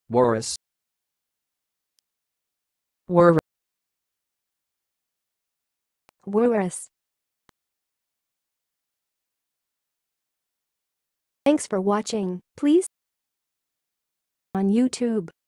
worris, worris, worris. Thanks for watching. Please on YouTube.